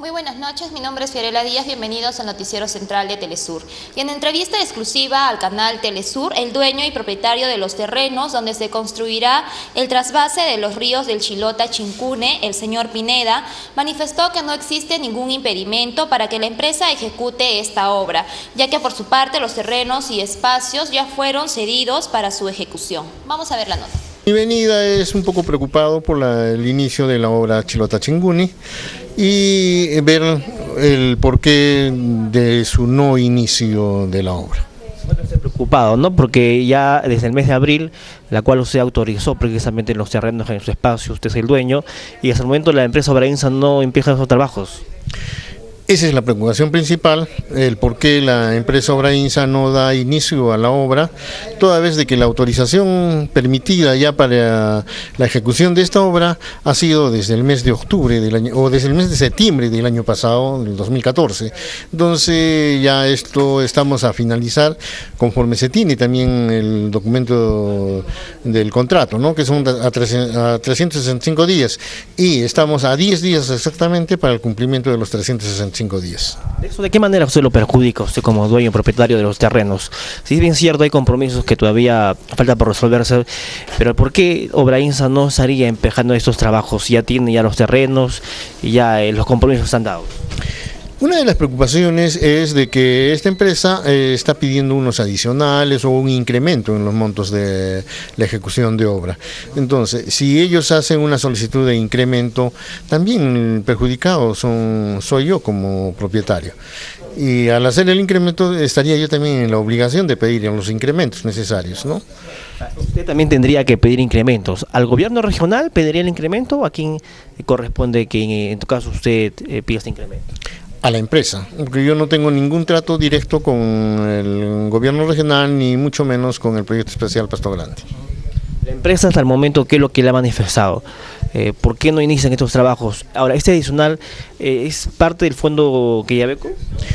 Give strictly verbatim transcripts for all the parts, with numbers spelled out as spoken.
Muy buenas noches, mi nombre es Fiorella Díaz, bienvenidos al Noticiero Central de Telesur. Y en entrevista exclusiva al canal Telesur, el dueño y propietario de los terrenos donde se construirá el trasvase de los ríos del Chilota Chincune, el señor Pineda, manifestó que no existe ningún impedimento para que la empresa ejecute esta obra, ya que por su parte los terrenos y espacios ya fueron cedidos para su ejecución. Vamos a ver la nota. Mi venida es un poco preocupado por la, el inicio de la obra Chilota Chincune y ver el porqué de su no inicio de la obra. Bueno, estoy preocupado, ¿no? Porque ya desde el mes de abril, la cual usted autorizó precisamente los terrenos en su espacio, usted es el dueño, y hasta el momento la empresa Obrainsa no empieza esos trabajos. Esa es la preocupación principal, el por qué la empresa Obrainsa no da inicio a la obra, toda vez de que la autorización permitida ya para la ejecución de esta obra ha sido desde el mes de octubre del año, o desde el mes de septiembre del año pasado, del dos mil catorce. Entonces ya esto estamos a finalizar conforme se tiene también el documento del contrato, ¿no? Que son a trescientos sesenta y cinco días, y estamos a diez días exactamente para el cumplimiento de los trescientos sesenta y cinco días. ¿Eso de qué manera usted lo perjudica, usted como dueño propietario de los terrenos? Si es bien cierto, hay compromisos que todavía falta por resolverse, pero ¿por qué Obrainsa no estaría empezando estos trabajos? Ya tiene ya los terrenos y ya eh, los compromisos están dados. Una de las preocupaciones es de que esta empresa eh, está pidiendo unos adicionales o un incremento en los montos de la ejecución de obra. Entonces, si ellos hacen una solicitud de incremento, también el perjudicado son, soy yo como propietario. Y al hacer el incremento estaría yo también en la obligación de pedir los incrementos necesarios, ¿no? Usted también tendría que pedir incrementos. ¿Al gobierno regional pediría el incremento o a quién corresponde que en tu caso usted eh, pida este incremento? A la empresa, porque yo no tengo ningún trato directo con el gobierno regional, ni mucho menos con el proyecto especial Pasto Grande. La empresa hasta el momento, ¿qué es lo que le ha manifestado? Eh, ¿Por qué no inician estos trabajos? Ahora, ¿este adicional eh, es parte del fondo que ya beco?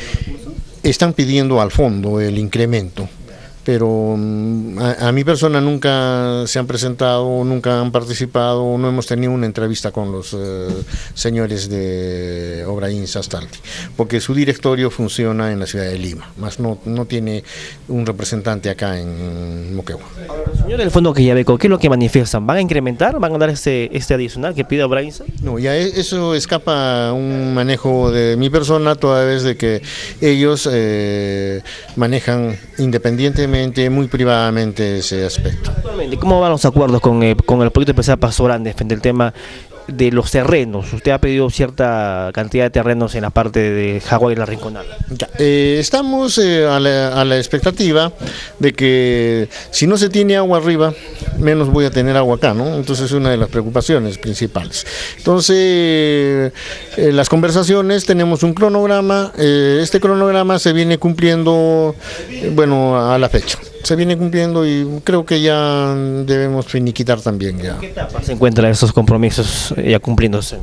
Están pidiendo al fondo el incremento, pero a, a mi persona nunca se han presentado, nunca han participado, no hemos tenido una entrevista con los eh, señores de Obrainsa Astaldi, porque su directorio funciona en la ciudad de Lima, más no, no tiene un representante acá en Moquegua. Los señores del fondo Quillabeco, ¿qué es lo que manifiestan? ¿Van a incrementar? ¿Van a dar este, este adicional que pide Obrainsa? No, ya eso escapa a un manejo de mi persona, toda vez de que ellos eh, manejan independientemente, muy privadamente ese aspecto. Actualmente, ¿cómo van los acuerdos con, eh, con el proyecto especial Pasto Grande frente al tema de los terrenos? Usted ha pedido cierta cantidad de terrenos en la parte de Jagua y la Rinconada. Ya, eh, estamos eh, a, la, a la expectativa de que si no se tiene agua arriba, menos voy a tener agua acá, ¿no? Entonces es una de las preocupaciones principales. Entonces, eh, las conversaciones, tenemos un cronograma, eh, este cronograma se viene cumpliendo, eh, bueno, a la fecha. Se viene cumpliendo y creo que ya debemos finiquitar también ya. ¿En qué etapa se encuentran esos compromisos ya cumpliéndose?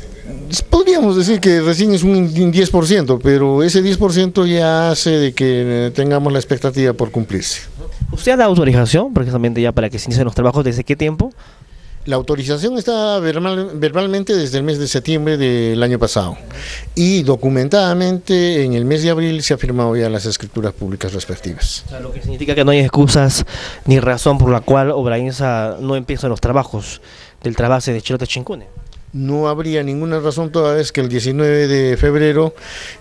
Podríamos decir que recién es un diez por ciento, pero ese diez por ciento ya hace de que tengamos la expectativa por cumplirse. ¿Usted ha dado autorización precisamente ya para que se inicien los trabajos? ¿Desde qué tiempo? La autorización está verbal, verbalmente desde el mes de septiembre del año pasado y documentadamente en el mes de abril se ha firmado ya las escrituras públicas respectivas. O sea, lo que significa que no hay excusas ni razón por la cual Obrainsa no empieza los trabajos del trasvase de Chilota Chincune. No habría ninguna razón toda vez que el diecinueve de febrero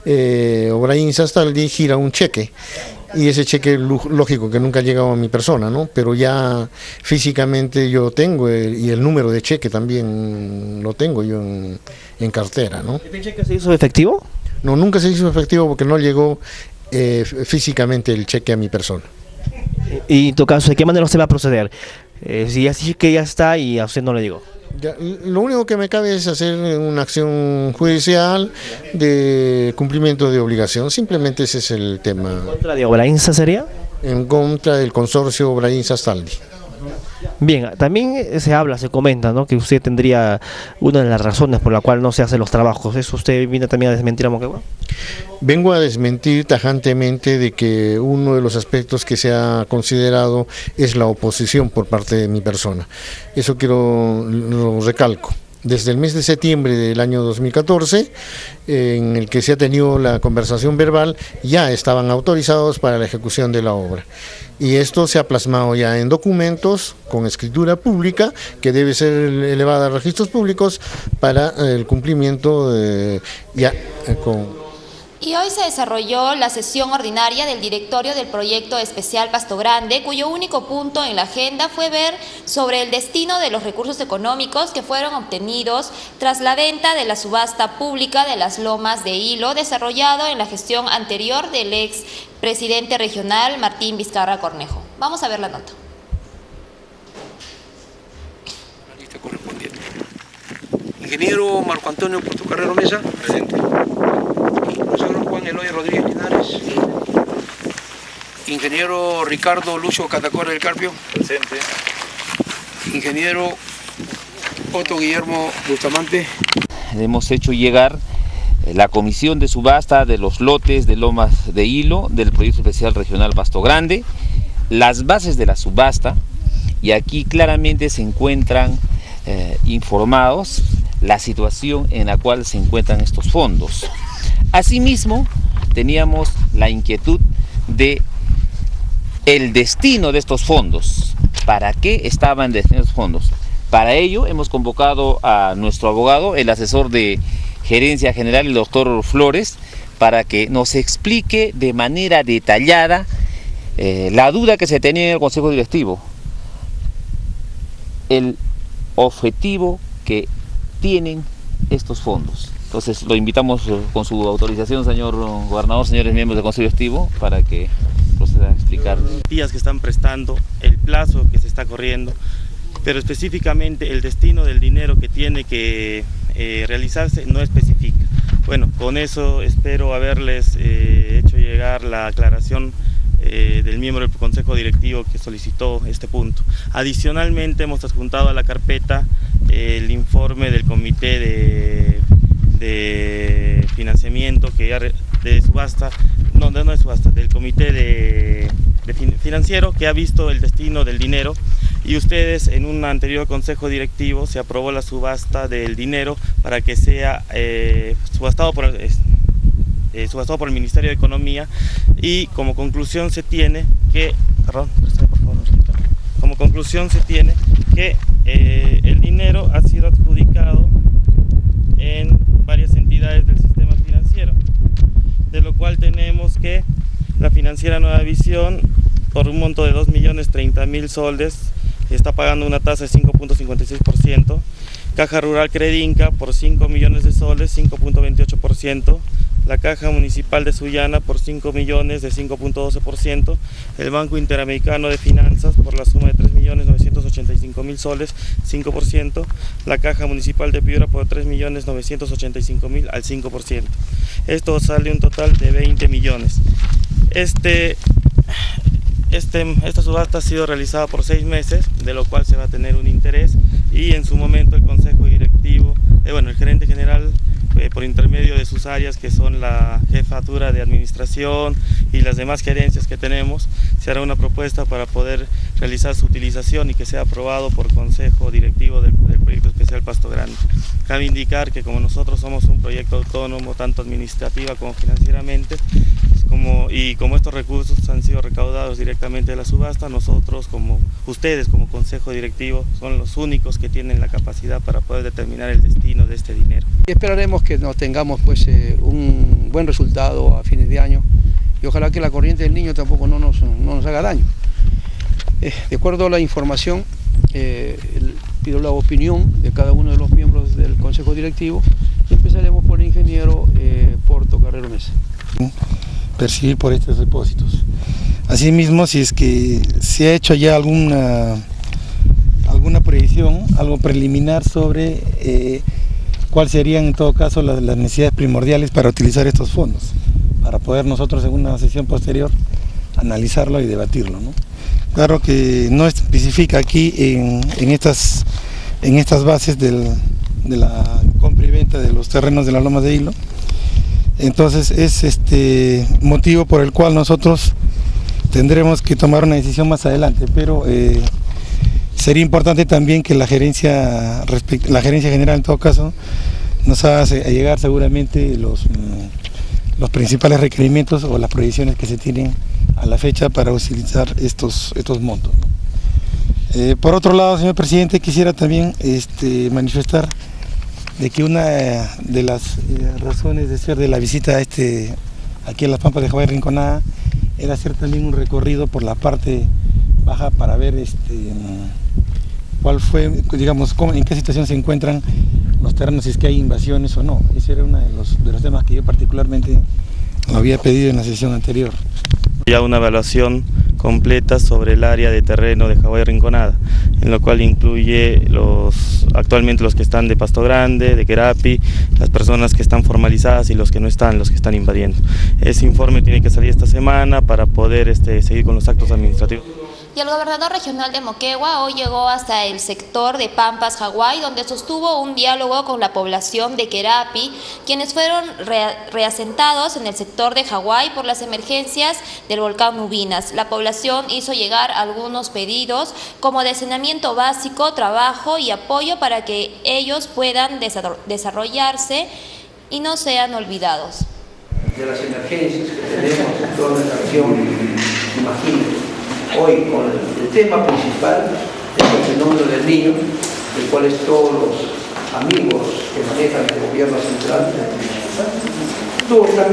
eh, Obrainsa Astaldi gira un cheque. Y ese cheque, lógico que nunca ha llegado a mi persona, ¿no? Pero ya físicamente yo tengo, el, y el número de cheque también lo tengo yo en, en cartera, ¿no? ¿Este cheque se hizo efectivo? No, nunca se hizo efectivo porque no llegó eh, físicamente el cheque a mi persona. Y en tu caso, ¿de qué manera usted va a proceder? Eh, si así que ya está y a usted no le digo. Ya, lo único que me cabe es hacer una acción judicial de cumplimiento de obligación, simplemente ese es el tema. ¿En contra de Obrainsa sería? En contra del consorcio Obrainsa Astaldi. Bien, también se habla, se comenta, ¿no?, que usted tendría una de las razones por la cual no se hacen los trabajos. ¿Eso usted viene también a desmentir a Moquegua? Vengo a desmentir tajantemente de que uno de los aspectos que se ha considerado es la oposición por parte de mi persona. Eso quiero, lo recalco. desde el mes de septiembre del año dos mil catorce, en el que se ha tenido la conversación verbal, ya estaban autorizados para la ejecución de la obra. Y esto se ha plasmado ya en documentos con escritura pública que debe ser elevada a registros públicos para el cumplimiento de, ya con... Y hoy se desarrolló la sesión ordinaria del directorio del proyecto especial Pasto Grande, cuyo único punto en la agenda fue ver sobre el destino de los recursos económicos que fueron obtenidos tras la venta de la subasta pública de las lomas de Hilo, desarrollado en la gestión anterior del ex presidente regional Martín Vizcarra Cornejo. Vamos a ver la nota. La lista correspondiente. Ingeniero Marco Antonio Portocarrero Mesa. Presente. Profesor Juan Eloy Rodríguez Linares. Ingeniero Ricardo Lucho Catacora del Carpio. Presente. Ingeniero Otto Guillermo Bustamante. Hemos hecho llegar la comisión de subasta de los lotes de lomas de Hilo del proyecto especial regional Pasto Grande, las bases de la subasta, y aquí claramente se encuentran eh, informados la situación en la cual se encuentran estos fondos. Asimismo, teníamos la inquietud de el destino de estos fondos. ¿Para qué estaban destinados estos fondos? Para ello hemos convocado a nuestro abogado, el asesor de Gerencia General, el doctor Flores, para que nos explique de manera detallada eh, la duda que se tenía en el Consejo Directivo, el objetivo que tienen estos fondos. Entonces lo invitamos con su autorización, señor gobernador, señores miembros del Consejo Directivo, para que proceda a explicar. Los días que están prestando, el plazo que se está corriendo, pero específicamente el destino del dinero que tiene que eh, realizarse no especifica. Bueno, con eso espero haberles eh, hecho llegar la aclaración eh, del miembro del Consejo Directivo que solicitó este punto. Adicionalmente hemos adjuntado a la carpeta eh, el informe del Comité de, de Financiamiento, que ya de subasta, no, no de subasta, del Comité de, de Financiero, que ha visto el destino del dinero. Y ustedes, en un anterior consejo directivo, se aprobó la subasta del dinero para que sea eh, subastado, por, eh, subastado por el Ministerio de Economía, y como conclusión se tiene que, perdón, por favor, como conclusión se tiene que eh, el dinero ha sido adjudicado en varias entidades del sistema financiero, de lo cual tenemos que la financiera Nueva Visión, por un monto de dos millones treinta mil soles, está pagando una tasa de cinco punto cincuenta y seis por ciento, Caja Rural Credinca por cinco millones de soles, cinco punto veintiocho por ciento, la Caja Municipal de Sullana por cinco millones de cinco punto doce por ciento, el Banco Interamericano de Finanzas por la suma de tres millones novecientos ochenta y cinco mil soles, cinco por ciento, la Caja Municipal de Piura por tres millones novecientos ochenta y cinco mil al cinco por ciento. Esto sale un total de veinte millones. Este... Este, esta subasta ha sido realizada por seis meses, de lo cual se va a tener un interés, y en su momento el Consejo Directivo, eh, bueno, el gerente general, eh, por intermedio de sus áreas, que son la jefatura de administración y las demás gerencias que tenemos, se hará una propuesta para poder realizar su utilización y que sea aprobado por Consejo Directivo del, del proyecto especial Pasto Grande. Cabe indicar que como nosotros somos un proyecto autónomo, tanto administrativa como financieramente, Como, y como estos recursos han sido recaudados directamente de la subasta, nosotros, como ustedes como Consejo Directivo, son los únicos que tienen la capacidad para poder determinar el destino de este dinero. Y esperaremos que nos tengamos pues eh, un buen resultado a fines de año, y ojalá que la corriente del Niño tampoco no nos, no nos haga daño. Eh, de acuerdo a la información, eh, el, pido la opinión de cada uno de los miembros del Consejo Directivo, y empezaremos por el ingeniero eh, Portocarrero Mesa. Percibir por estos depósitos. Asimismo, si es que se ha hecho ya alguna alguna previsión, algo preliminar sobre eh, cuáles serían en todo caso las, las necesidades primordiales para utilizar estos fondos, para poder nosotros en una sesión posterior analizarlo y debatirlo, ¿no? Claro que no especifica aquí en, en, estas, en estas bases del, de la compra y venta de los terrenos de las lomas de Hilo. Entonces es este motivo por el cual nosotros tendremos que tomar una decisión más adelante, pero eh, sería importante también que la gerencia, la gerencia general en todo caso, nos haga llegar seguramente los, los principales requerimientos o las proyecciones que se tienen a la fecha para utilizar estos, estos montos. Eh, por otro lado, señor presidente, quisiera también este, manifestar de que una de las eh, razones de ser de la visita a este, aquí a las Pampas de Hawái Rinconada era hacer también un recorrido por la parte baja para ver este, cuál fue, digamos, cómo, en qué situación se encuentran los terrenos, si es que hay invasiones o no. Ese era uno de los, de los temas que yo particularmente lo había pedido en la sesión anterior. Ya una evaluación completa sobre el área de terreno de Hawái Rinconada, en lo cual incluye los actualmente los que están de Pasto Grande, de Querapi, las personas que están formalizadas y los que no están, los que están invadiendo. Ese informe tiene que salir esta semana para poder este, seguir con los actos administrativos. Y el gobernador regional de Moquegua hoy llegó hasta el sector de Pampas, Hawái, donde sostuvo un diálogo con la población de Querapi, quienes fueron re reasentados en el sector de Hawái por las emergencias del volcán Ubinas. La población hizo llegar algunos pedidos como de saneamiento básico, trabajo y apoyo para que ellos puedan desarrollarse y no sean olvidados. De las emergencias que tenemos en toda nuestra región, imagínense. Hoy con el, el tema principal es el fenómeno del Niño, del cual todos los amigos que manejan el gobierno central todos están,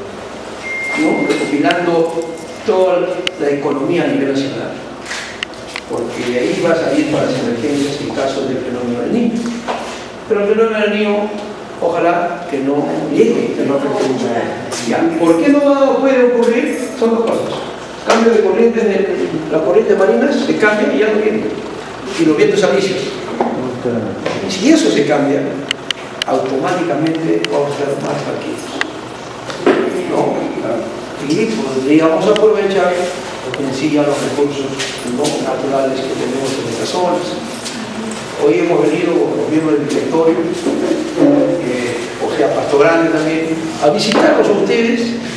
¿no?, recopilando toda la economía a nivel nacional, porque de ahí va a salir para las emergencias en caso del fenómeno del Niño. Pero el fenómeno del Niño, ojalá que no llegue, que no afecte. ¿Por qué no puede ocurrir? Son dos cosas. Cambio de corriente, de la corriente marina se cambia y ya no viene. Y los vientos alisios. Si eso se cambia, automáticamente vamos a estar más tranquilos. ¿No? Y podríamos aprovechar en sí ya los recursos, ¿no?, naturales que tenemos en estas zonas. Hoy hemos venido con los miembros del directorio, eh, o sea, Pasto Grande también, a visitarlos a ustedes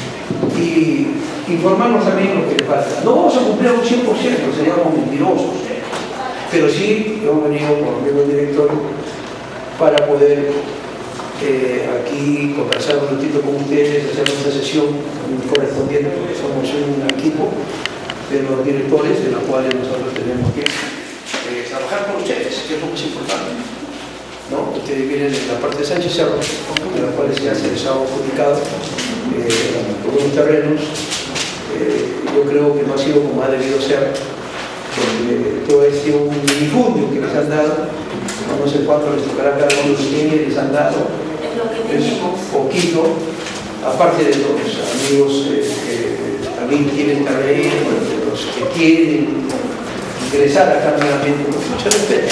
y informarnos también lo que les falta. No vamos a cumplir un cien por ciento, seríamos mentirosos, pero sí hemos venido con los miembros del directorio para poder eh, aquí conversar un ratito con ustedes, hacer nuestra sesión correspondiente, porque somos un equipo de los directores de los cuales nosotros tenemos que eh, trabajar con ustedes, que es lo más importante, ¿no? Ustedes vienen de la parte de Sánchez Cerro, de la cual ya se les ha adjudicado eh, algunos terrenos. Eh, yo creo que no ha sido como ha debido ser, porque todo este un minifundio que les han dado, no, no sé cuánto les tocará cada uno de ustedes, les han dado, es poquito, aparte de los amigos eh, que también tienen terreno, de los que quieren ingresar acá nuevamente, con mucho respeto.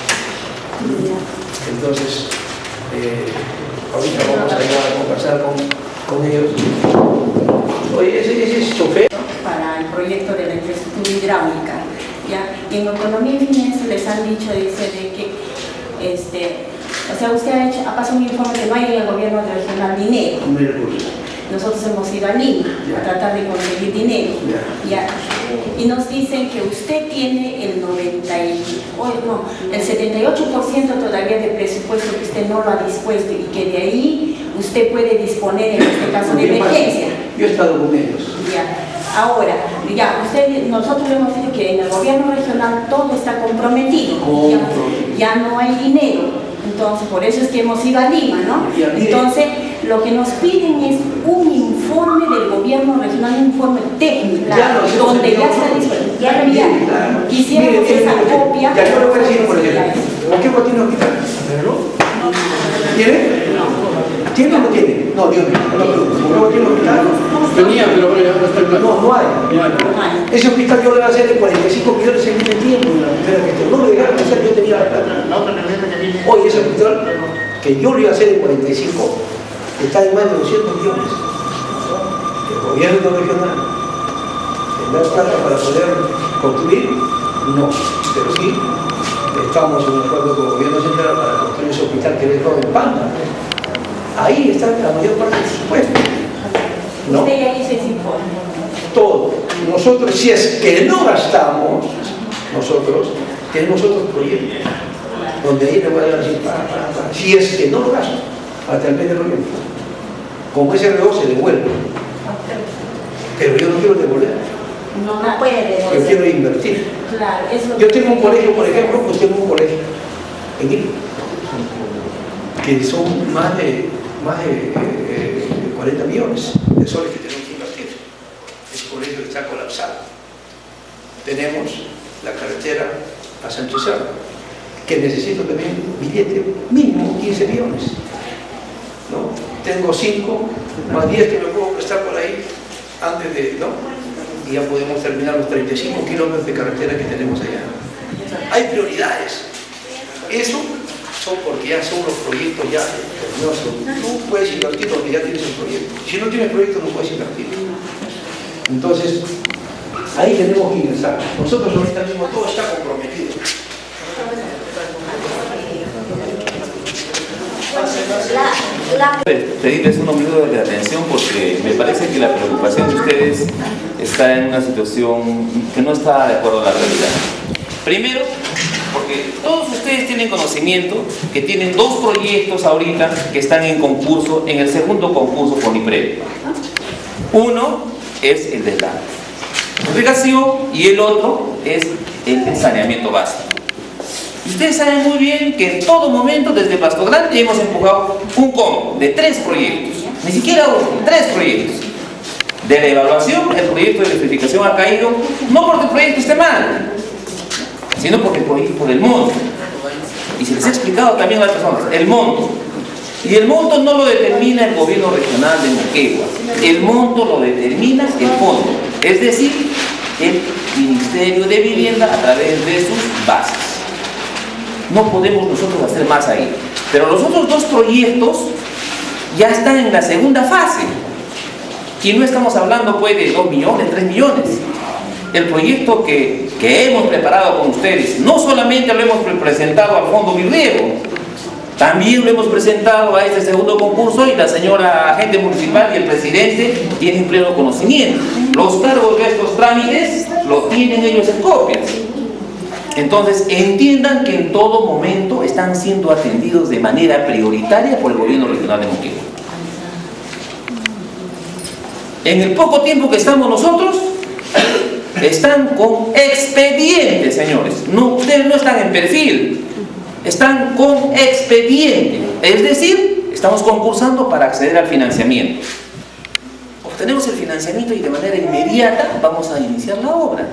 Entonces, eh, ahorita vamos a llegar a conversar con, con ellos. Oye, ese, ese es chofer. Para el proyecto de la infraestructura hidráulica. ¿Ya? Y en Economía y Finanzas les han dicho, dice, de que, este, o sea, usted ha, hecho, ha pasado un informe que no hay en el gobierno regional dinero. Nosotros hemos ido a Lima a tratar de conseguir dinero. ¿Ya? Y nos dicen que usted tiene el noventa y, oh, no, el setenta y ocho por ciento todavía de presupuesto que usted no lo ha dispuesto y que de ahí usted puede disponer en este caso de emergencia. Yo he estado con ellos. Ya. Ahora, ya, usted, nosotros le hemos dicho que en el gobierno regional todo está comprometido. Ya, ya no hay dinero. Entonces, por eso es que hemos ido a Lima, ¿no? Entonces, lo que nos piden es un informe del gobierno regional, un informe técnico, ya no, donde ya está disponible. Ya enviaron. Quisiéramos esa copia. Ya yo lo voy a decir, por ejemplo. ¿Moquegua tiene hospital? ¿Tiene? ¿Tiene o no tiene? No, Dios mío. ¿Moquegua tiene hospital? Tenía, pero bueno, ya no está claro. No, no hay. Ese hospital yo le voy a hacer de cuarenta y cinco millones en el tiempo. No lo dejaron hacer, yo tenía la plata. Hoy ese hospital que yo le iba a hacer de cuarenta y cinco está en más de doscientos millones. El gobierno regional tendrá plata para poder construir, no, pero sí estamos en un acuerdo con el gobierno central para construir ese hospital que es todo en Pampa. Ahí está la mayor parte del presupuesto. ¿No? Usted ya hizo ese informe. Todo. Nosotros, si es que no gastamos, nosotros tenemos otros proyectos, donde ahí le voy a dar así, para, para, para, si es que no lo gasto, hasta el mes de noviembre. Como ese reloj se devuelve. Pero yo no quiero devolver. No, no puede devolver. Yo quiero invertir. Claro, eso. Yo tengo un colegio, por ejemplo, pues tengo un colegio en Ica, que son más de, más de eh, cuarenta millones de soles que tenemos que invertir. Ese colegio está colapsado. Tenemos la carretera a Sánchez Cerro, que necesito también billete mínimo quince millones. ¿No? Tengo cinco más diez que me puedo prestar por ahí antes de, ¿no? Y ya podemos terminar los treinta y cinco kilómetros de carretera que tenemos allá. Hay prioridades. Eso son porque ya son los proyectos ya terminados. Tú puedes invertir porque ya tienes el proyecto. Si no tienes proyecto no puedes invertir. Entonces, ahí tenemos que ingresar. Nosotros ahorita mismo todo está comprometido. Pedirles unos minutos de atención porque me parece que la preocupación de ustedes está en una situación que no está de acuerdo a la realidad. Primero, porque todos ustedes tienen conocimiento que tienen dos proyectos ahorita que están en concurso, en el segundo concurso con IPRED. Uno es el de la irrigación y el otro es el de saneamiento básico. Ustedes saben muy bien que en todo momento desde Pasto Grande hemos empujado un combo de tres proyectos, ni siquiera uno, tres proyectos. De la evaluación, el proyecto de electrificación ha caído, no porque el proyecto esté mal, sino porque el proyecto por el monto. Y se les ha explicado también a las personas, el monto. Y el monto no lo determina el gobierno regional de Moquegua, el monto lo determina el fondo, es decir, el Ministerio de Vivienda a través de sus bases. No podemos nosotros hacer más ahí. Pero los otros dos proyectos ya están en la segunda fase. Y no estamos hablando pues de dos millones, tres millones. El proyecto que, que hemos preparado con ustedes, no solamente lo hemos presentado al Fondo Virriego, también lo hemos presentado a este segundo concurso y la señora agente municipal y el presidente tienen pleno conocimiento. Los cargos de estos trámites los tienen ellos en copias. Entonces, entiendan que en todo momento están siendo atendidos de manera prioritaria por el gobierno regional de Moquegua. En el poco tiempo que estamos nosotros, están con expediente, señores. No, ustedes no están en perfil, están con expediente. Es decir, estamos concursando para acceder al financiamiento. Obtenemos el financiamiento y de manera inmediata vamos a iniciar la obra.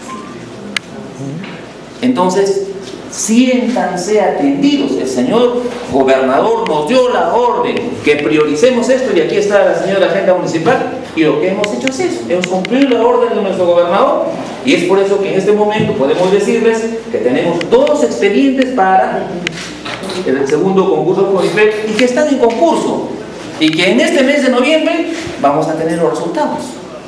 Entonces, siéntanse atendidos. El señor gobernador nos dio la orden que prioricemos esto y aquí está la señora agenda municipal y lo que hemos hecho es eso, hemos cumplido la orden de nuestro gobernador y es por eso que en este momento podemos decirles que tenemos dos expedientes para el segundo concurso con IPRED y que están en concurso y que en este mes de noviembre vamos a tener los resultados.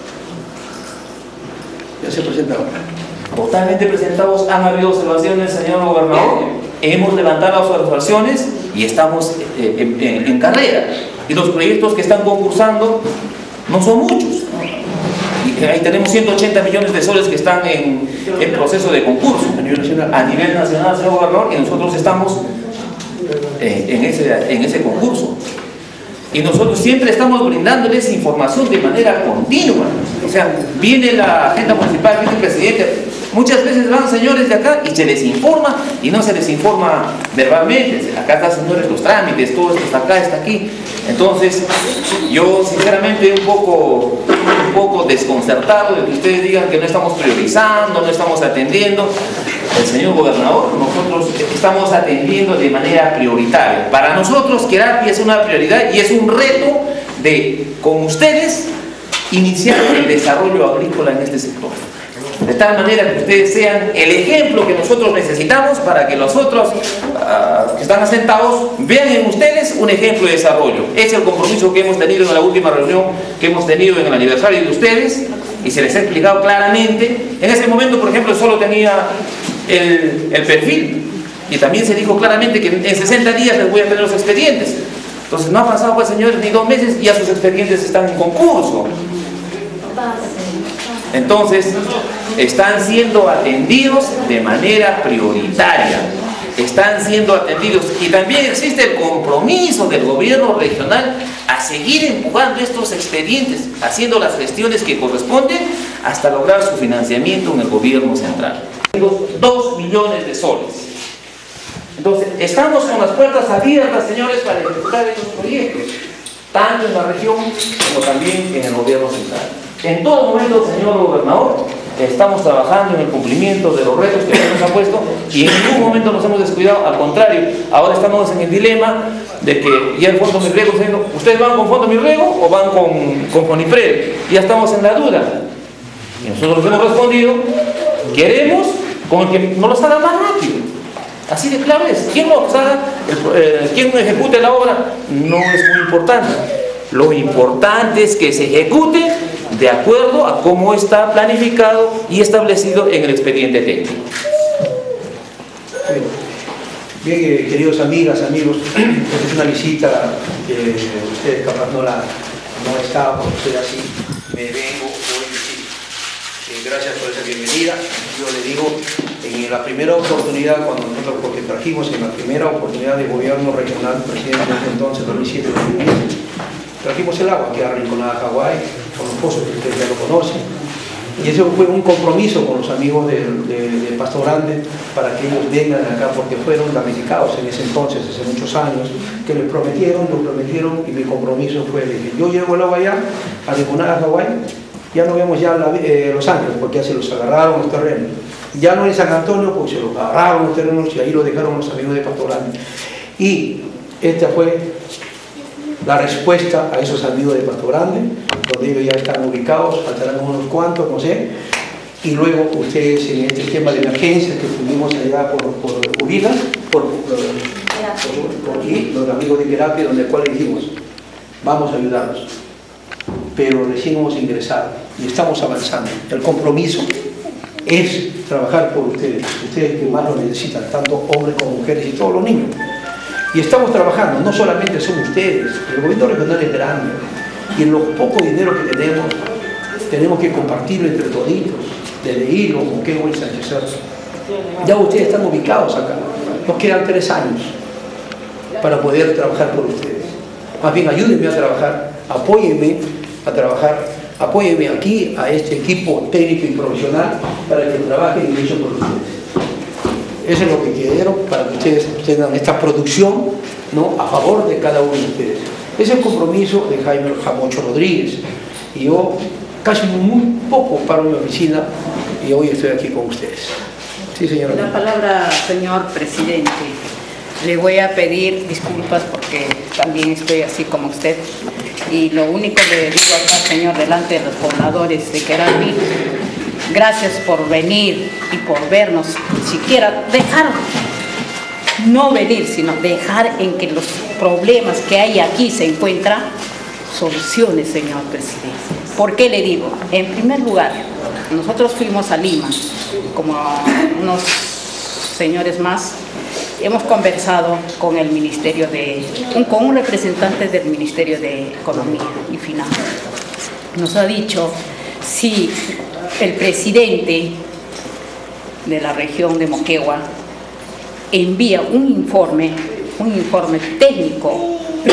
Ya se presentaron. Totalmente presentados, han habido observaciones, señor gobernador, hemos levantado las observaciones y estamos eh, en, en, en carrera. Y los proyectos que están concursando no son muchos. Y ahí tenemos ciento ochenta millones de soles que están en, en proceso de concurso a nivel nacional, a nivel nacional, señor gobernador, y nosotros estamos eh, en, ese, en ese concurso. Y nosotros siempre estamos brindándoles información de manera continua. O sea, viene la agenda municipal, viene el presidente. Muchas veces van señores de acá y se les informa y no se les informa verbalmente. Acá están señores los trámites, todo esto está acá, está aquí. Entonces, yo sinceramente un poco, un poco desconcertado de que ustedes digan que no estamos priorizando, no estamos atendiendo. El señor gobernador, nosotros estamos atendiendo de manera prioritaria. Para nosotros, Querapi es una prioridad y es un reto de, con ustedes, iniciar el desarrollo agrícola en este sector. De tal manera que ustedes sean el ejemplo que nosotros necesitamos para que los otros uh, que están asentados vean en ustedes un ejemplo de desarrollo. Es el compromiso que hemos tenido en la última reunión que hemos tenido en el aniversario de ustedes y se les ha explicado claramente. En ese momento, por ejemplo, solo tenía el, el perfil y también se dijo claramente que en sesenta días les voy a tener los expedientes. Entonces no ha pasado, pues señores, ni dos meses y ya sus expedientes están en concurso. Entonces, están siendo atendidos de manera prioritaria, están siendo atendidos, y también existe el compromiso del gobierno regional a seguir empujando estos expedientes, haciendo las gestiones que corresponden hasta lograr su financiamiento en el gobierno central. Dos millones de soles. Entonces, estamos con las puertas abiertas, señores, para ejecutar estos proyectos, tanto en la región como también en el gobierno central. En todo momento, señor gobernador, estamos trabajando en el cumplimiento de los retos que se nos ha puesto y en ningún momento nos hemos descuidado, al contrario, ahora estamos en el dilema de que ya el Fondo Mi Riego, ¿ustedes van con Fondo Mi Riego o van con, con Fonipred? Ya estamos en la duda. Y nosotros hemos respondido, queremos con el que nos los haga más rápido. Así de claro es. ¿Quién lo haga? Eh, ¿Quién ejecute la obra? No es muy importante. Lo importante es que se ejecute de acuerdo a cómo está planificado y establecido en el expediente técnico. Bien, eh, queridos amigas, amigos, esta es una visita que ustedes capaz no la no está por ser así. Me vengo hoy, sí. Eh, gracias por esa bienvenida. Yo le digo, en la primera oportunidad, cuando nosotros, porque trajimos en la primera oportunidad de gobierno regional, presidente desde entonces, dos mil siete dos mil diez, trajimos el agua que era Rinconada Hawái, con los pozos que ustedes ya lo conocen. Y eso fue un compromiso con los amigos de, de, de Pasto Grande para que ellos vengan acá, porque fueron damnificados en ese entonces, hace muchos años, que les prometieron, lo prometieron, y mi compromiso fue de que yo llevo el agua allá, a Rinconada Hawái, ya no vemos ya la, eh, Los Ángeles, porque ya se los agarraron los terrenos. Ya no en San Antonio, porque se los agarraron los terrenos y ahí lo dejaron los amigos de Pasto Grande. Y esta fue la respuesta a esos amigos de Pasto Grande, donde ellos ya están ubicados, faltarán unos cuantos, no sé, y luego ustedes en este tema de emergencias que tuvimos allá por, por Urinas, por, por, por, por aquí, los amigos de Querapi, donde cual dijimos, vamos a ayudarlos, pero recién hemos ingresado y estamos avanzando. El compromiso es trabajar por ustedes, ustedes que más lo necesitan, tanto hombres como mujeres y todos los niños. Y estamos trabajando, no solamente son ustedes, el gobierno regional es grande, y en los pocos dinero que tenemos, tenemos que compartirlo entre toditos, desde Hilo, Moquegua y Sánchez Cerro. Ya ustedes están ubicados acá, nos quedan tres años para poder trabajar por ustedes. Más bien, ayúdenme a trabajar, apóyenme a trabajar, apóyenme aquí a este equipo técnico y profesional para que trabajen y luchen por ustedes. Eso es lo que quiero, para que ustedes tengan esta producción, ¿no?, a favor de cada uno de ustedes. Es el compromiso de Jaime Jamocho Rodríguez. Y yo casi muy poco paro en mi oficina y hoy estoy aquí con ustedes. Sí, señora. La palabra, señor presidente. Le voy a pedir disculpas porque también estoy así como usted. Y lo único que le digo acá, señor, delante de los pobladores de Querapi, gracias por venir y por vernos, siquiera dejar, no venir, sino dejar en que los problemas que hay aquí se encuentran soluciones, señor presidente. ¿Por qué le digo? En primer lugar, nosotros fuimos a Lima, como unos señores más, hemos conversado con el Ministerio de, con un representante del Ministerio de Economía y Finanzas. Nos ha dicho si el presidente de la región de Moquegua envía un informe, un informe técnico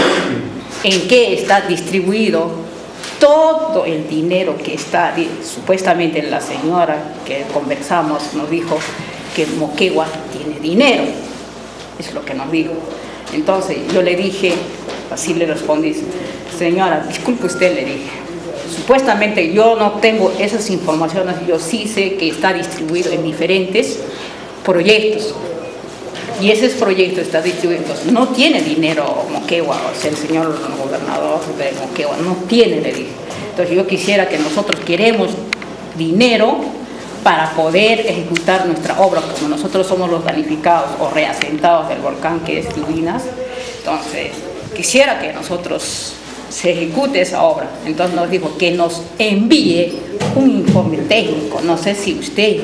en que está distribuido todo el dinero que está, supuestamente la señora que conversamos nos dijo que Moquegua tiene dinero, es lo que nos dijo. Entonces yo le dije, así le respondí, señora, disculpe usted, le dije, supuestamente yo no tengo esas informaciones, yo sí sé que está distribuido en diferentes proyectos. Y ese proyecto está distribuido, entonces no tiene dinero Moquegua, o sea, el señor gobernador de Moquegua no tiene, le dije. Entonces yo quisiera que nosotros queremos dinero para poder ejecutar nuestra obra, como nosotros somos los damnificados o reasentados del volcán que es Tubinas. Entonces quisiera que nosotros se ejecute esa obra. Entonces nos dijo que nos envíe un informe técnico, no sé si usted...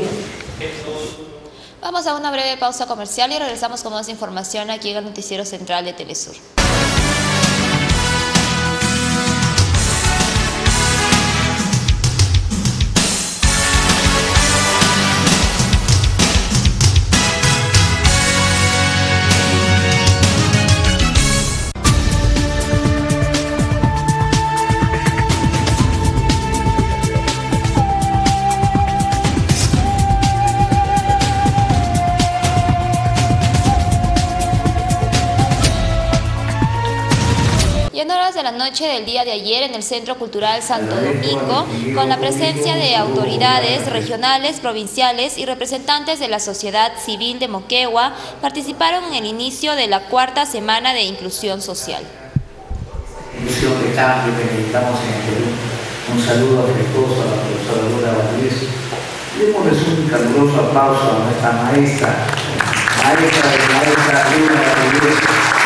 Vamos a una breve pausa comercial y regresamos con más información aquí en el Noticiero Central de Telesur. noche del día de ayer en el Centro Cultural Santo Domingo, con la presencia de autoridades regionales, provinciales y representantes de la sociedad civil de Moquegua, participaron en el inicio de la cuarta semana de inclusión social. Inclusión de cambio que necesitamos en el Perú. Un saludo afectuoso a la profesora Lola Valdés. Démosles un caluroso aplauso a nuestra maestra, maestra de maestra Lola Valdés.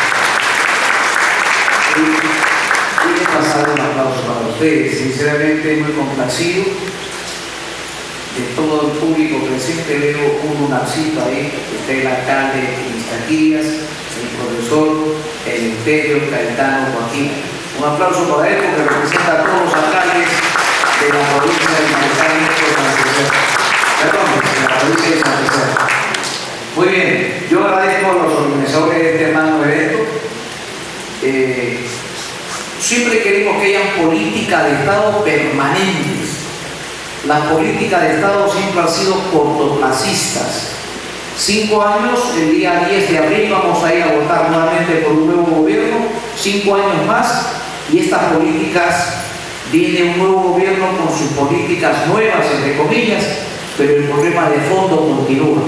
Quiero pasar un aplauso para ustedes, sinceramente muy complacido de todo el público presente. Veo un lunarcito ahí, está el alcalde de Iztaquillas, el profesor Eleuterio Caetano Joaquín. Un aplauso para él porque representa a todos los alcaldes de la provincia de San José. Perdón, de la provincia de San José. Muy bien, yo agradezco a los organizadores de este hermano evento. Eh, siempre queremos que haya política de Estado permanentes. Las políticas de Estado siempre han sido cortoplacistas. Cinco años, el día diez de abril vamos a ir a votar nuevamente por un nuevo gobierno, cinco años más, y estas políticas, viene un nuevo gobierno con sus políticas nuevas, entre comillas, pero el problema de fondo continúa.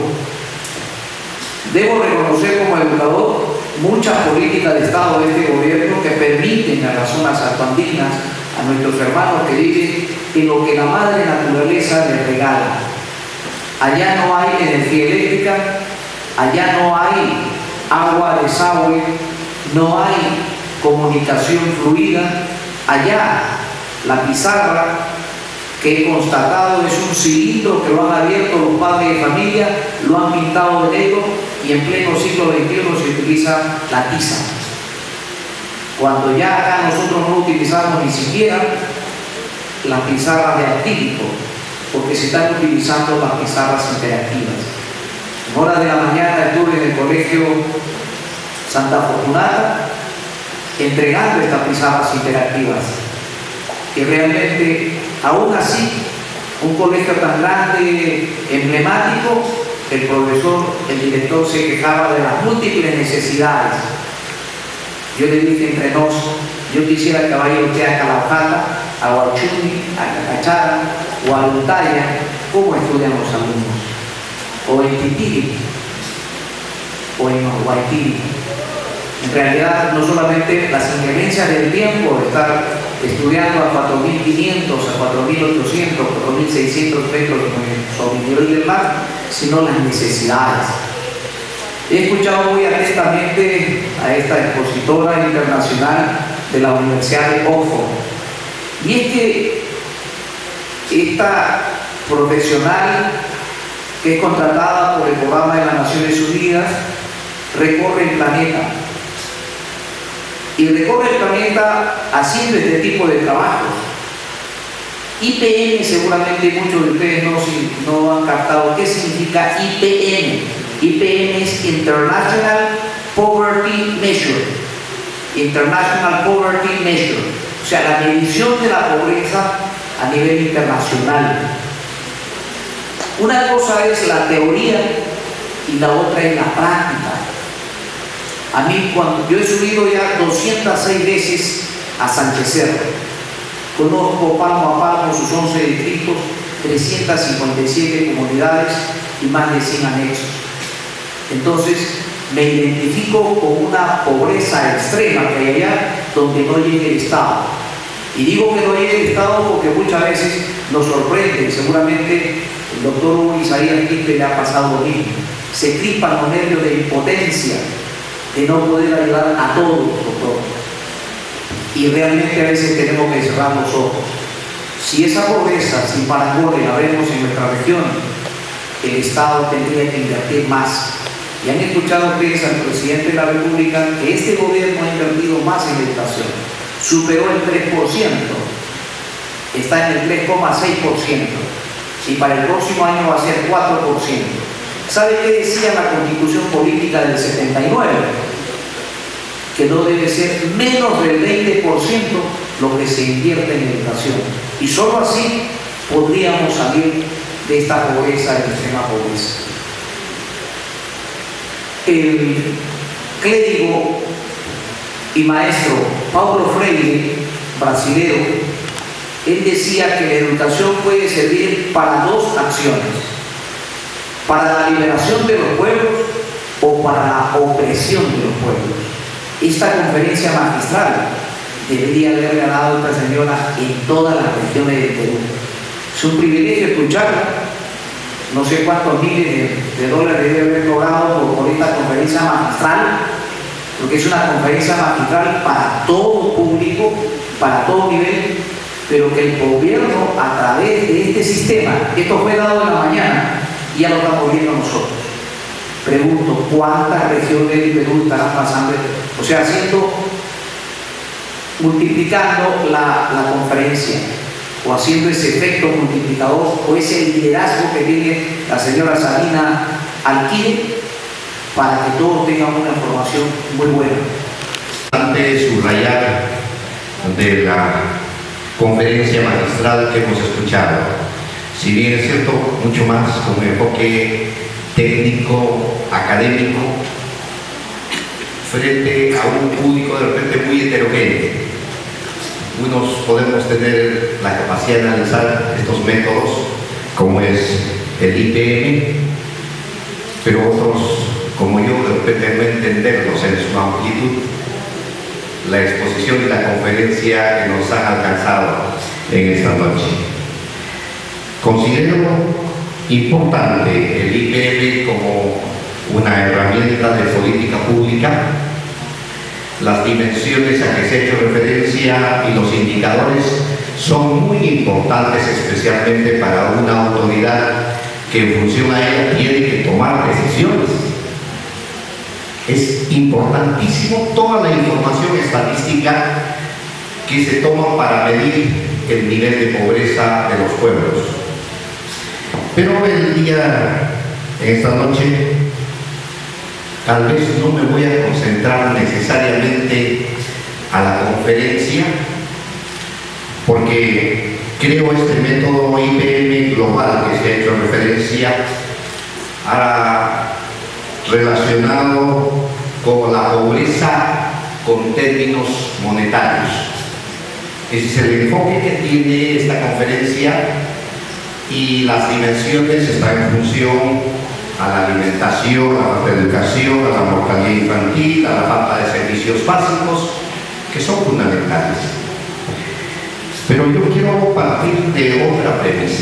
Debo reconocer como educador muchas políticas de Estado de este gobierno que permiten a las zonas altoandinas, a nuestros hermanos que viven en lo que la madre naturaleza les regala. Allá no hay energía eléctrica, allá no hay agua, desagüe, no hay comunicación fluida. Allá la pizarra que he constatado es un cilindro que lo han abierto los padres de familia, lo han pintado de negro y en pleno siglo veintiuno se utiliza la tiza. Cuando ya acá nosotros no utilizamos ni siquiera las pizarras de acrílico, porque se están utilizando las pizarras interactivas. En horas de la mañana estuve en el colegio Santa Fortunata entregando estas pizarras interactivas, que realmente, aún así, un colegio tan grande, emblemático, el profesor, el director se quejaba de las múltiples necesidades. Yo le dije entre nos, yo quisiera que vaya usted a Calafata, a Huachuni, a Cacachara o a Luntaya, ¿cómo estudian los alumnos? O en Titiri, o en Huaytiri. En realidad, no solamente las inclemencias del tiempo de estar estudiando a cuatro mil quinientos, a cuatro mil ochocientos, cuatro mil seiscientos metros sobre el nivel del mar, sino las necesidades. He escuchado muy atentamente a esta expositora internacional de la Universidad de Oxford. Y es que esta profesional que es contratada por el programa de las Naciones Unidas recorre el planeta. Y recorre el planeta haciendo este tipo de trabajos. I P M, seguramente muchos de ustedes no, no han captado qué significa I P M. I P M es International Poverty Measure. International Poverty Measure. O sea, la medición de la pobreza a nivel internacional. Una cosa es la teoría y la otra es la práctica. A mí, cuando yo he subido ya doscientas seis veces a Sánchez Cerro, conozco palmo a palmo sus once distritos, trescientas cincuenta y siete comunidades y más de cien anexos. Entonces, me identifico con una pobreza extrema que hay allá donde no llegue el Estado. Y digo que no llegue el Estado porque muchas veces nos sorprende, seguramente el doctor Hugo Isaías Quispe le ha pasado lo mismo. Se crispan los nervios de impotencia, de no poder ayudar a todos, doctor. Y realmente a veces tenemos que cerrar los ojos. Si esa pobreza sin parangón la vemos en nuestra región, el Estado tendría que invertir más. Y han escuchado ustedes al presidente de la República que este gobierno ha invertido más en educación. Superó el tres por ciento, está en el tres coma seis por ciento y para el próximo año va a ser cuatro por ciento. ¿Sabe qué decía la Constitución Política del setenta y nueve? Que no debe ser menos del veinte por ciento lo que se invierte en educación. Y solo así podríamos salir de esta pobreza, de extrema pobreza. El clérigo y maestro Paulo Freire brasilero, él decía que la educación puede servir para dos acciones: para la liberación de los pueblos o para la opresión de los pueblos. Esta conferencia magistral debería haberle dado esta señora en todas las regiones del Perú. Es un privilegio escucharla. No sé cuántos miles de, de dólares debe haber cobrado por, por esta conferencia magistral, porque es una conferencia magistral para todo público, para todo nivel, pero que el gobierno, a través de este sistema, esto fue dado en la mañana, y ya lo estamos viendo nosotros. Pregunto, ¿cuántas regiones del Perú estarán pasando? O sea, haciendo, multiplicando la, la conferencia, o haciendo ese efecto multiplicador, o ese liderazgo que tiene la señora Sabina Alquide, para que todos tengan una información muy buena. Antes de subrayar de la conferencia magistral que hemos escuchado, si bien es cierto, mucho más con enfoque técnico, académico, frente a un público de repente muy heterogéneo. Unos podemos tener la capacidad de analizar estos métodos, como es el I P M, pero otros, como yo, de repente no entenderlos en su amplitud. La exposición y la conferencia que nos han alcanzado en esta noche. Considero importante el I P M como una herramienta de política pública. Las dimensiones a que se ha hecho referencia y los indicadores son muy importantes, especialmente para una autoridad que en función a ella tiene que tomar decisiones. Es importantísimo toda la información estadística que se toma para medir el nivel de pobreza de los pueblos. Pero el día, en esta noche, tal vez no me voy a concentrar necesariamente a la conferencia, porque creo este método I P M global que se ha hecho referencia a relacionado con la pobreza con términos monetarios. Ese es el enfoque que tiene esta conferencia, y las dimensiones están en función a la alimentación, a la falta de educación, a la mortalidad infantil, a la falta de servicios básicos, que son fundamentales. Pero yo quiero partir de otra premisa.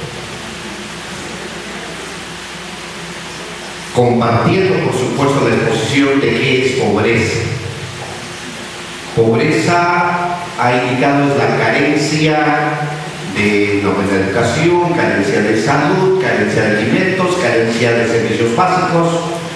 Compartiendo, por supuesto, la exposición de qué es pobreza. Pobreza, ha indicado, es la carencia de una buena educación, carencia de salud, carencia de alimentos, carencia de servicios básicos,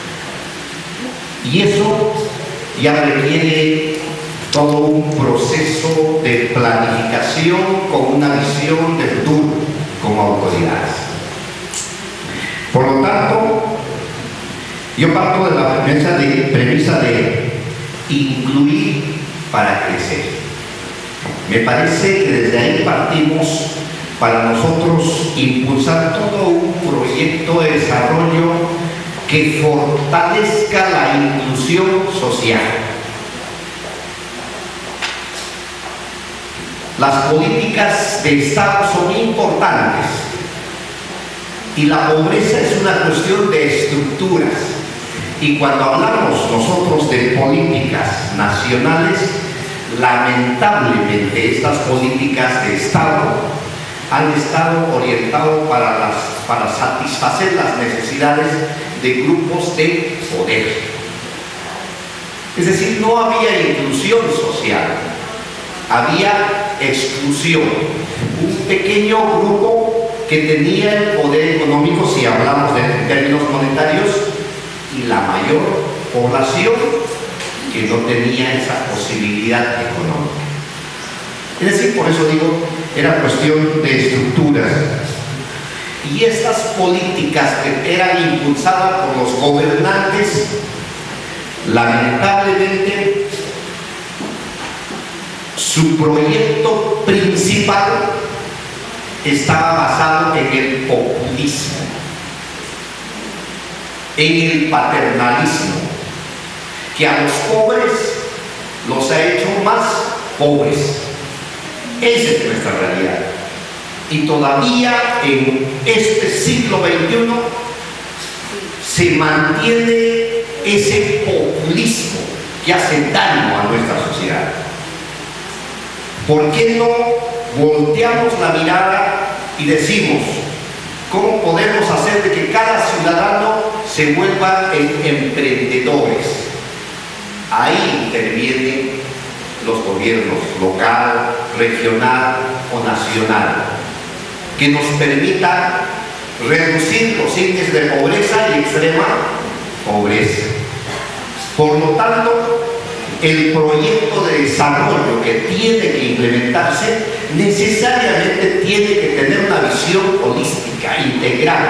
y eso ya requiere todo un proceso de planificación con una visión de futuro como autoridades. Por lo tanto, yo parto de la premisa de, premisa de incluir para crecer. Me parece que desde ahí partimos para nosotros impulsar todo un proyecto de desarrollo que fortalezca la inclusión social. Las políticas de Estado son importantes y la pobreza es una cuestión de estructuras. Y cuando hablamos nosotros de políticas nacionales, lamentablemente estas políticas de Estado han estado orientadas para, las, para satisfacer las necesidades de grupos de poder. Es decir, no había inclusión social, había exclusión. Un pequeño grupo que tenía el poder económico, si hablamos de en términos monetarios, y la mayor población que no tenía esa posibilidad económica. Es decir, por eso digo, era cuestión de estructuras. Y estas políticas que eran impulsadas por los gobernantes, lamentablemente, su proyecto principal estaba basado en el populismo, en el paternalismo, que a los pobres los ha hecho más pobres Esa es nuestra realidad. Y todavía en este siglo veintiuno se mantiene ese populismo que hace daño a nuestra sociedad. ¿Por qué no volteamos la mirada y decimos cómo podemos hacer de que cada ciudadano se vuelva en emprendedores? Ahí intervienen los gobiernos local, regional o nacional, que nos permitan reducir los índices de pobreza y extrema pobreza. Por lo tanto, el proyecto de desarrollo que tiene que implementarse necesariamente tiene que tener una visión holística, integral.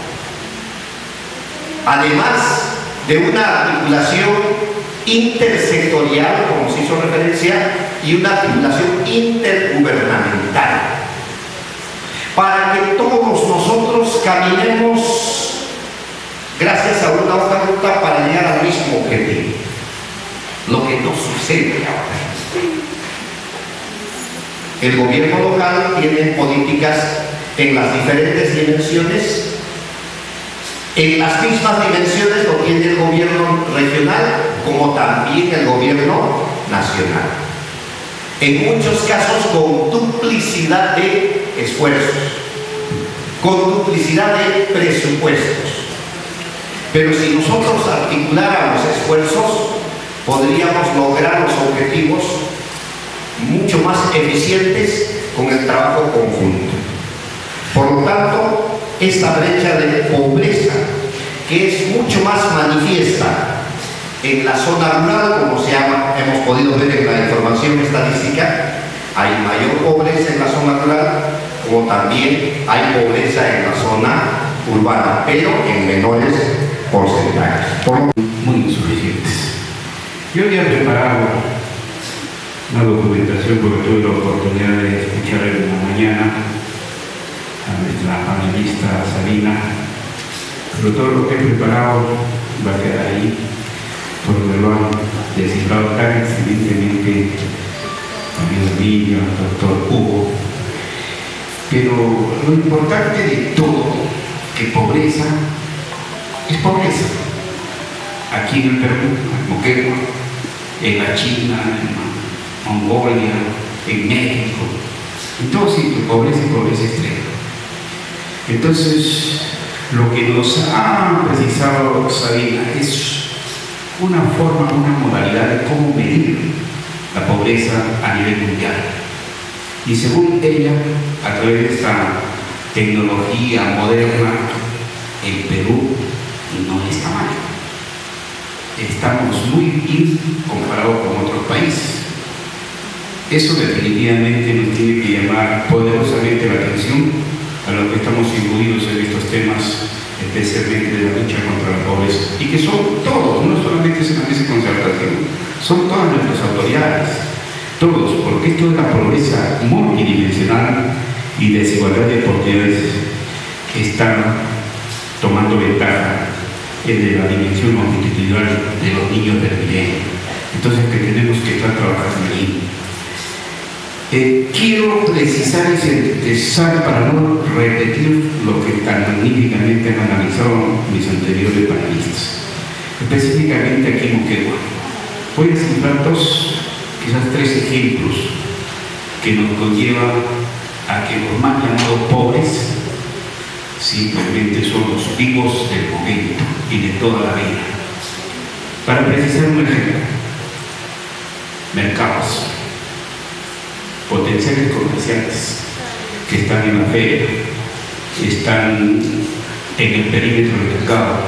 Además de una articulación intersectorial, como se hizo referencia, y una articulación intergubernamental, para que todos nosotros caminemos gracias a una hoja de ruta para llegar al mismo objetivo. Lo que no sucede ahora. El gobierno local tiene políticas en las diferentes dimensiones. En las mismas dimensiones lo tiene el gobierno regional como también el gobierno nacional. En muchos casos con duplicidad de esfuerzos, con duplicidad de presupuestos. Pero si nosotros articuláramos esfuerzos, podríamos lograr los objetivos mucho más eficientes con el trabajo conjunto. Por lo tanto, esta brecha de pobreza, que es mucho más manifiesta en la zona rural, como se llama, hemos podido ver en la información estadística, hay mayor pobreza en la zona rural, como también hay pobreza en la zona urbana, pero en menores porcentajes. Por... Muy insuficientes. Yo había preparado una documentación porque tuve la oportunidad de escuchar en la mañana a nuestra panelista Sabina, pero todo lo que he preparado va a quedar ahí porque lo han descifrado tan excelentemente también el niño, el doctor Hugo. Pero lo importante de todo, que pobreza es pobreza. Aquí en el Perú, en Moquegua, en la China, en Mongolia, en México, en todos sitios, pobreza y pobreza extrema. Entonces, lo que nos ha precisado Sabina es una forma, una modalidad de cómo medir la pobreza a nivel mundial. Y según ella, a través de esta tecnología moderna, el Perú no está mal. Estamos muy bien comparados con otros países. Eso definitivamente nos tiene que llamar poderosamente la atención a los que estamos imbuidos en estos temas, especialmente de la lucha contra la pobreza, y que son todos, no solamente es una mesa de concertación, son todas nuestras autoridades, todos, porque esto es la pobreza multidimensional y desigualdad de oportunidades que están tomando ventaja de la dimensión longitudinal de los niños del milenio. Entonces, que tenemos que estar trabajando ahí. Eh, quiero precisar y sintetizar para no repetir lo que tan magníficamente han analizado mis anteriores panelistas, específicamente aquí en Moquegua. Voy a citar dos, quizás tres ejemplos que nos conllevan a que los más llamados pobres simplemente son los vivos del momento y de toda la vida. Para precisar un ejemplo, mercados, potenciales comerciantes que están en la feria, están en el perímetro del mercado,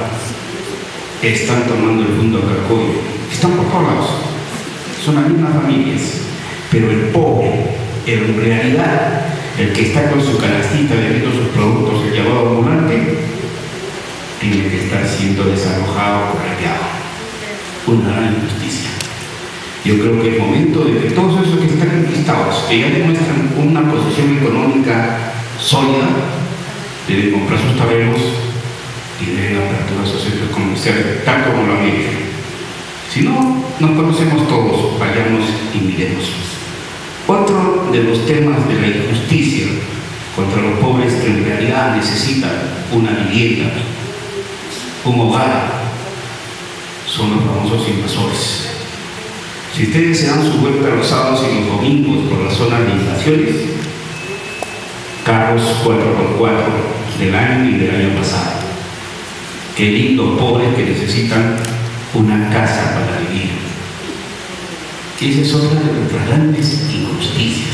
están tomando el fondo Carcoyo, están por todos lados, son las mismas familias, pero el pobre, en realidad, el que está con su canastita vendiendo sus productos, el llamado ambulante, tiene que estar siendo desalojado, correteado. Una gran injusticia. Yo creo que es momento de que todos esos que están enlistados, que ya demuestran una posición económica sólida, deben comprar sus terrenos y deben aperturar sus centros comerciales, tanto como la América. Si no, nos conocemos todos, vayamos y miremos. Otro de los temas de la injusticia contra los pobres que en realidad necesitan una vivienda, un hogar, son los famosos invasores. Si ustedes se dan su vuelta los sábados y los domingos por las zonas de inflaciones, carros cuatro por cuatro del año y del año pasado. Qué lindos pobres que necesitan una casa para vivir. Y esa es otra de nuestras grandes injusticias.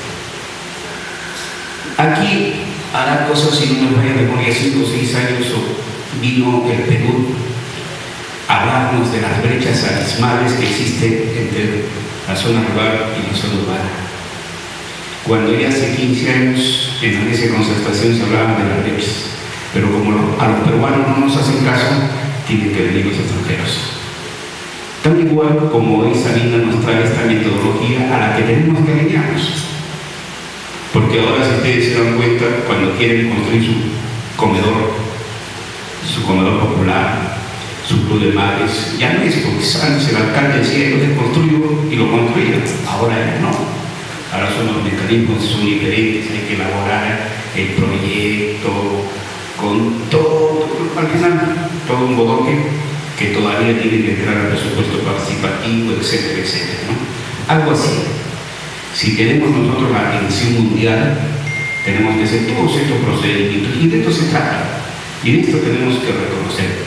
Aquí hará cosas, si no me falla la memoria, cinco o seis años vino el Perú a hablarnos de las brechas abismales que existen entre la zona rural y la zona urbana. Cuando ya hace quince años en la mesa de concertación se hablaban de las brechas, pero como a los peruanos no nos hacen caso, tienen que venir los extranjeros. Tan igual como hoy Sabina nos trae esta metodología a la que tenemos que alinearnos. Porque ahora, si ustedes se dan cuenta, cuando quieren construir su comedor, su comedor popular, su club de madres, ya no es porque antes el alcalde decía yo te construyo y lo construía, ahora ya no. Ahora son los mecanismos, son diferentes, hay que elaborar el proyecto con todo, al final, todo un bodoque que todavía tiene que entrar al presupuesto participativo, etcétera, etcétera, ¿no? Algo así. Si queremos nosotros la atención mundial, tenemos que hacer todos estos procedimientos, y de esto se trata, y en esto tenemos que reconocer.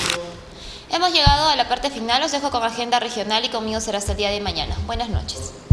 Hemos llegado a la parte final, los dejo con agenda regional y conmigo será hasta el día de mañana. Buenas noches.